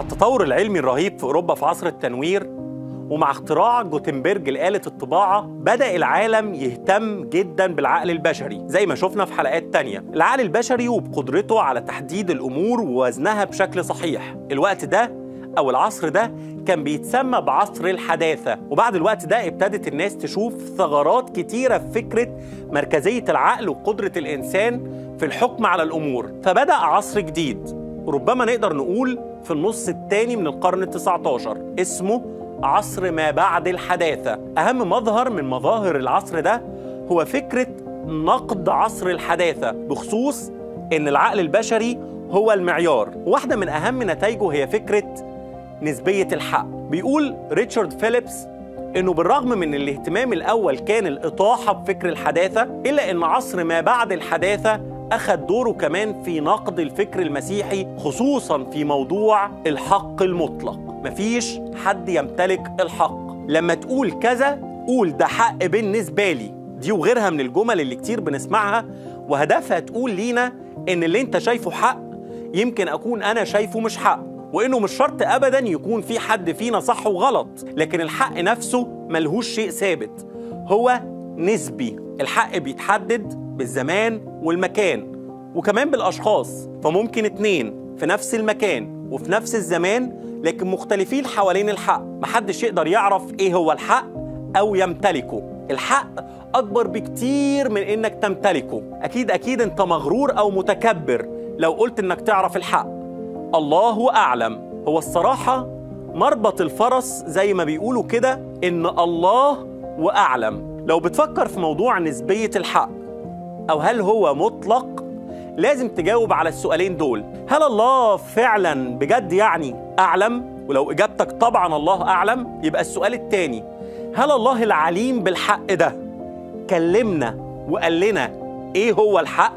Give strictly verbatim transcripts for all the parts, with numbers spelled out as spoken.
التطور العلمي الرهيب في أوروبا في عصر التنوير، ومع اختراع جوتنبرج لآلة الطباعة، بدأ العالم يهتم جدا بالعقل البشري زي ما شفنا في حلقات تانية. العقل البشري وبقدرته على تحديد الأمور ووزنها بشكل صحيح. الوقت ده أو العصر ده كان بيتسمى بعصر الحداثة، وبعد الوقت ده ابتدت الناس تشوف ثغرات كتيرة في فكرة مركزية العقل وقدرة الإنسان في الحكم على الأمور. فبدأ عصر جديد، وربما نقدر نقول في النص الثاني من القرن التاسع عشر، اسمه عصر ما بعد الحداثة. أهم مظهر من مظاهر العصر ده هو فكرة نقد عصر الحداثة بخصوص إن العقل البشري هو المعيار. واحدة من أهم نتائجه هي فكرة نسبية الحق. بيقول ريتشارد فيليبس إنه بالرغم من الاهتمام الأول كان الإطاحة بفكر الحداثة، إلا إن عصر ما بعد الحداثة أخذ دوره كمان في نقد الفكر المسيحي، خصوصاً في موضوع الحق المطلق. مفيش حد يمتلك الحق. لما تقول كذا قول ده حق بالنسبة لي. دي وغيرها من الجمل اللي كتير بنسمعها، وهدفها تقول لينا إن اللي أنت شايفه حق يمكن أكون أنا شايفه مش حق، وإنه مش شرط أبداً يكون في حد فينا صح وغلط، لكن الحق نفسه ملهوش شيء ثابت، هو نسبي. الحق بيتحدد بالزمان والمكان وكمان بالأشخاص، فممكن اتنين في نفس المكان وفي نفس الزمان لكن مختلفين حوالين الحق. محدش يقدر يعرف ايه هو الحق أو يمتلكه. الحق أكبر بكتير من إنك تمتلكه. أكيد أكيد أنت مغرور أو متكبر لو قلت إنك تعرف الحق. الله أعلم. هو الصراحة مربط الفرس زي ما بيقولوا كده، إن الله وأعلم. لو بتفكر في موضوع نسبية الحق أو هل هو مطلق، لازم تجاوب على السؤالين دول. هل الله فعلا بجد يعني أعلم؟ ولو إجابتك طبعا الله أعلم، يبقى السؤال التاني، هل الله العليم بالحق ده كلمنا وقال لنا إيه هو الحق؟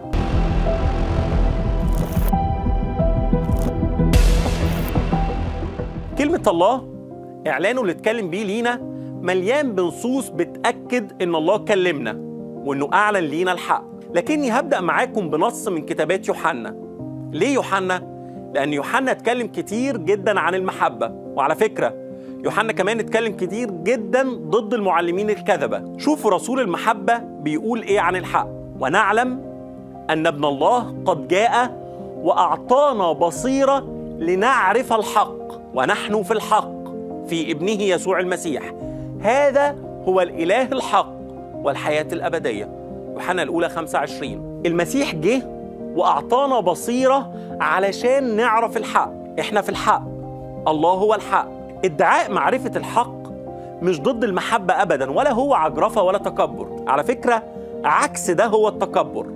كلمة الله إعلانه اللي اتكلم بيه لينا مليان بنصوص بتأكد إن الله كلمنا وإنه أعلن لينا الحق. لكني هبدأ معاكم بنص من كتابات يوحنا. ليه يوحنا؟ لأن يوحنا اتكلم كتير جدا عن المحبة، وعلى فكرة يوحنا كمان اتكلم كتير جدا ضد المعلمين الكذبة. شوفوا رسول المحبة بيقول إيه عن الحق: ونعلم أن ابن الله قد جاء وأعطانا بصيرة لنعرف الحق، ونحن في الحق في ابنه يسوع المسيح، هذا هو الإله الحق والحياة الأبدية. يوحنا الأولى خمسة وعشرين. المسيح جه وأعطانا بصيرة علشان نعرف الحق. إحنا في الحق، الله هو الحق. ادعاء معرفة الحق مش ضد المحبة أبداً، ولا هو عجرفة ولا تكبر. على فكرة عكس ده هو التكبر.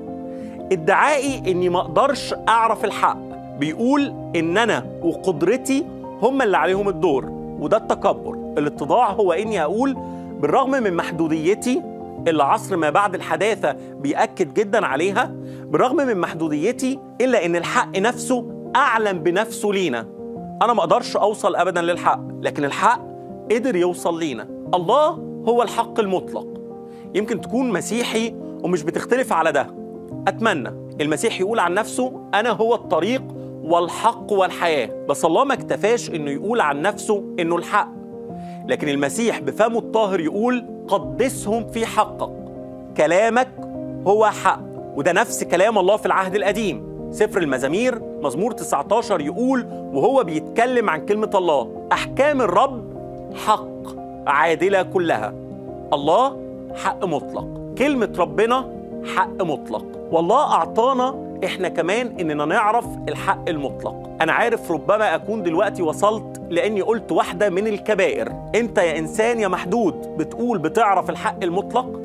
ادعائي إني ما أقدرش أعرف الحق بيقول إن أنا وقدرتي هم اللي عليهم الدور، وده التكبر. الاتضاع هو إني أقول بالرغم من محدوديتي اللي عصر ما بعد الحداثة بيأكد جدا عليها، بالرغم من محدوديتي إلا إن الحق نفسه أعلن بنفسه لينا. أنا ما أقدرش أوصل أبدا للحق، لكن الحق قدر يوصل لينا. الله هو الحق المطلق. يمكن تكون مسيحي ومش بتختلف على ده. أتمنى المسيح يقول عن نفسه أنا هو الطريق والحق والحياة، بس الله ما اكتفاش إنه يقول عن نفسه إنه الحق، لكن المسيح بفمه الطاهر يقول قدسهم في حقك، كلامك هو حق. وده نفس كلام الله في العهد القديم. سفر المزامير مزمور تسعة عشر يقول وهو بيتكلم عن كلمة الله: أحكام الرب حق عادلة كلها. الله حق مطلق، كلمة ربنا حق مطلق، والله أعطانا إحنا كمان إننا نعرف الحق المطلق. أنا عارف ربما أكون دلوقتي وصلت لأني قلت واحدة من الكبائر. أنت يا إنسان يا محدود بتقول بتعرف الحق المطلق؟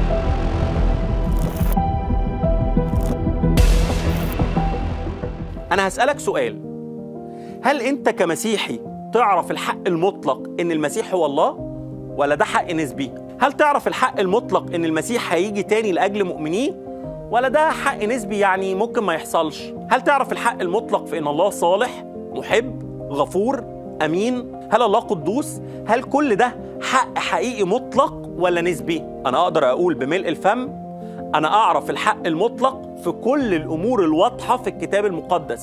أنا هسألك سؤال: هل أنت كمسيحي تعرف الحق المطلق إن المسيح هو الله؟ ولا ده حق نسبي؟ هل تعرف الحق المطلق إن المسيح هيجي تاني لأجل مؤمنيه؟ ولا ده حق نسبي يعني ممكن ما يحصلش؟ هل تعرف الحق المطلق في إن الله صالح، محب، غفور، أمين؟ هل الله قدوس؟ هل كل ده حق حقيقي مطلق ولا نسبي؟ أنا أقدر أقول بملء الفم أنا أعرف الحق المطلق في كل الأمور الواضحة في الكتاب المقدس،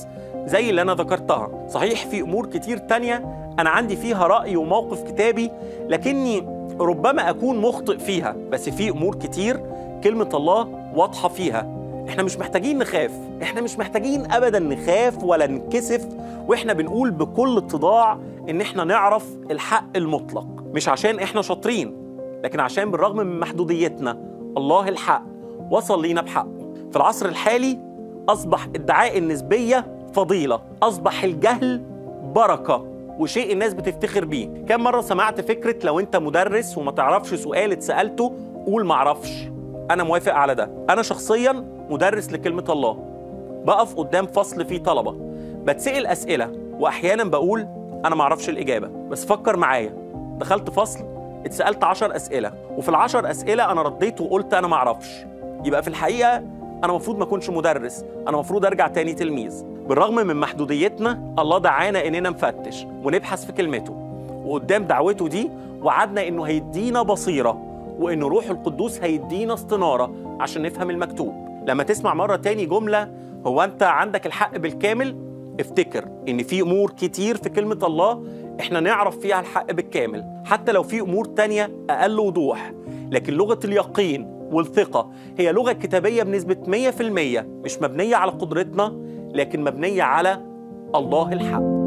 زي اللي أنا ذكرتها. صحيح في أمور كتير تانية أنا عندي فيها رأي وموقف كتابي، لكني ربما أكون مخطئ فيها، بس في أمور كتير كلمة الله واضحة فيها. إحنا مش محتاجين نخاف، إحنا مش محتاجين أبدا نخاف ولا نكسف، وإحنا بنقول بكل اتضاع إن إحنا نعرف الحق المطلق، مش عشان إحنا شاطرين، لكن عشان بالرغم من محدوديتنا الله الحق وصل لينا بحقه. في العصر الحالي أصبح ادعاء النسبية فضيلة، أصبح الجهل بركة وشيء الناس بتفتخر بيه. كم مرة سمعت فكرة لو أنت مدرس وما تعرفش سؤال اتسألته قول معرفش. أنا موافق على ده. أنا شخصياً مدرس لكلمة الله، بقف قدام فصل فيه طلبة، بتسأل أسئلة وأحياناً بقول أنا معرفش الإجابة. بس فكر معايا، دخلت فصل اتسألت عشر أسئلة، وفي العشر أسئلة أنا رديت وقلت أنا معرفش، يبقى في الحقيقة أنا مفروض ما أكونش مدرس، أنا مفروض أرجع تاني تلميذ. بالرغم من محدوديتنا الله دعانا إننا نفتش ونبحث في كلمته، وقدام دعوته دي وعدنا إنه هيدينا بصيرة، وإن روح القدوس هيدينا استنارة عشان نفهم المكتوب. لما تسمع مرة تاني جملة هو أنت عندك الحق بالكامل، افتكر إن في أمور كتير في كلمة الله إحنا نعرف فيها الحق بالكامل، حتى لو في أمور تانية أقل وضوح. لكن لغة اليقين والثقة هي لغة كتابية بنسبة مية في المية، مش مبنية على قدرتنا لكن مبنية على الله الحق.